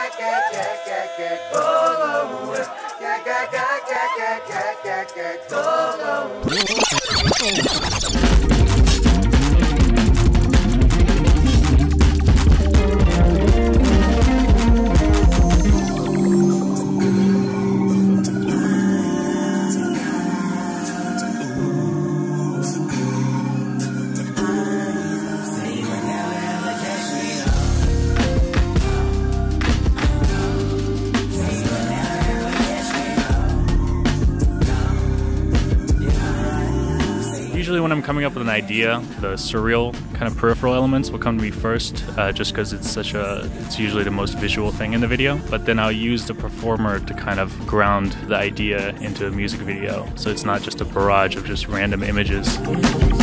Usually when I'm coming up with an idea, the surreal kind of peripheral elements will come to me first, just because it's usually the most visual thing in the video. But then I'll use the performer to kind of ground the idea into a music video, so it's not just a barrage of just random images.